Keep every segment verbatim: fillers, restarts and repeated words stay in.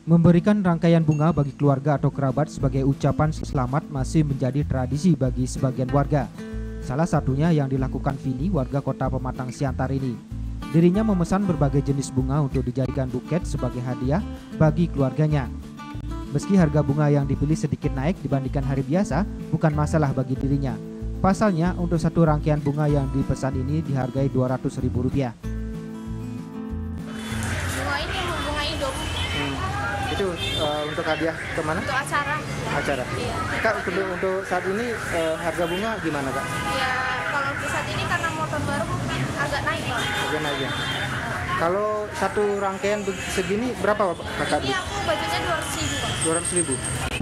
Memberikan rangkaian bunga bagi keluarga atau kerabat sebagai ucapan selamat masih menjadi tradisi bagi sebagian warga. Salah satunya yang dilakukan Vini, warga kota Pematang Siantar ini. Dirinya memesan berbagai jenis bunga untuk dijadikan buket sebagai hadiah bagi keluarganya. Meski harga bunga yang dipilih sedikit naik dibandingkan hari biasa, bukan masalah bagi dirinya. Pasalnya, untuk satu rangkaian bunga yang dipesan ini dihargai dua ratus ribu rupiah. Bunga ini bunga hidup. Hmm. Itu uh, untuk hadiah kemana? Untuk acara. Acara. Iya. Kak, untuk, untuk saat ini uh, harga bunga gimana, Kak? Ya, kalau untuk saat ini karena motor baru mungkin agak naik, Pak. Agak naik ya. Kalau satu rangkaian segini berapa, Kakak? Ini aku budgetnya dua ratus ribu, Pak. dua ratus ribu.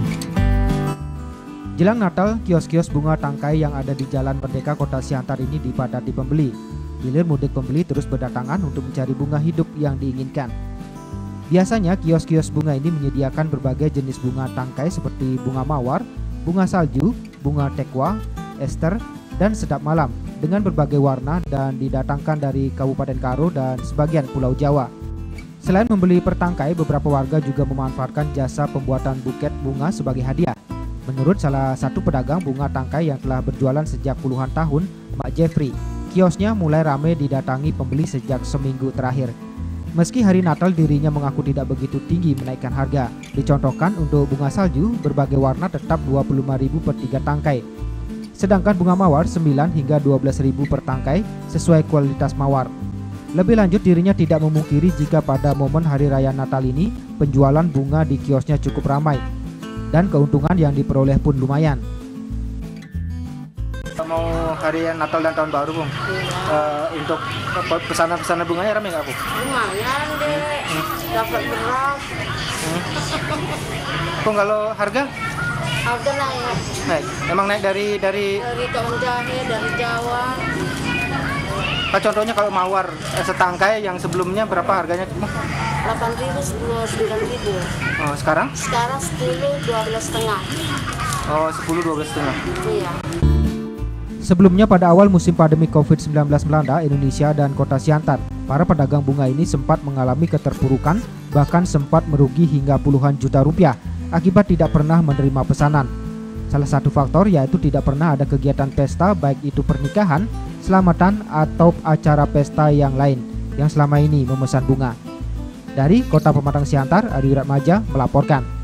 Jelang Natal, kios-kios bunga tangkai yang ada di Jalan Merdeka Kota Siantar ini dipadati pembeli. Hilir mudik pembeli terus berdatangan untuk mencari bunga hidup yang diinginkan. Biasanya kios-kios bunga ini menyediakan berbagai jenis bunga tangkai seperti bunga mawar, bunga salju, bunga tekwa, ester, dan sedap malam dengan berbagai warna dan didatangkan dari Kabupaten Karo dan sebagian Pulau Jawa. Selain membeli per tangkai, beberapa warga juga memanfaatkan jasa pembuatan buket bunga sebagai hadiah. Menurut salah satu pedagang bunga tangkai yang telah berjualan sejak puluhan tahun, Mak Jeffrey, kiosnya mulai ramai didatangi pembeli sejak seminggu terakhir. Meski hari Natal dirinya mengaku tidak begitu tinggi menaikkan harga. Dicontohkan untuk bunga salju berbagai warna tetap dua puluh lima ribu per tiga tangkai. Sedangkan bunga mawar sembilan hingga dua belas ribu per tangkai sesuai kualitas mawar. Lebih lanjut, dirinya tidak memungkiri jika pada momen hari raya Natal ini penjualan bunga di kiosnya cukup ramai dan keuntungan yang diperoleh pun lumayan. Mau hari Natal dan Tahun Baru, Bung. Iya. Uh, untuk pesanan-pesanan bunganya ramai nggak, Bu? Lumayan deh, hmm. dapat beras. Hmm. Bung, kalau harga? Harga naik. Naik. Emang naik dari dari Dari daun jahe, dari Jawa. Pak, contohnya kalau mawar eh, setangkai yang sebelumnya berapa harganya, Bung? delapan ribu, sepuluh, sembilan ribu. Oh, sekarang? Sekarang sepuluh, dua belas setengah. Oh, sepuluh, dua belas setengah. Iya. Sebelumnya pada awal musim pandemi covid sembilan belas melanda Indonesia dan kota Siantar, para pedagang bunga ini sempat mengalami keterpurukan, bahkan sempat merugi hingga puluhan juta rupiah akibat tidak pernah menerima pesanan. Salah satu faktor yaitu tidak pernah ada kegiatan pesta, baik itu pernikahan, selamatan, atau acara pesta yang lain yang selama ini memesan bunga. Dari Kota Pematang Siantar, Adi Wiratmaja melaporkan.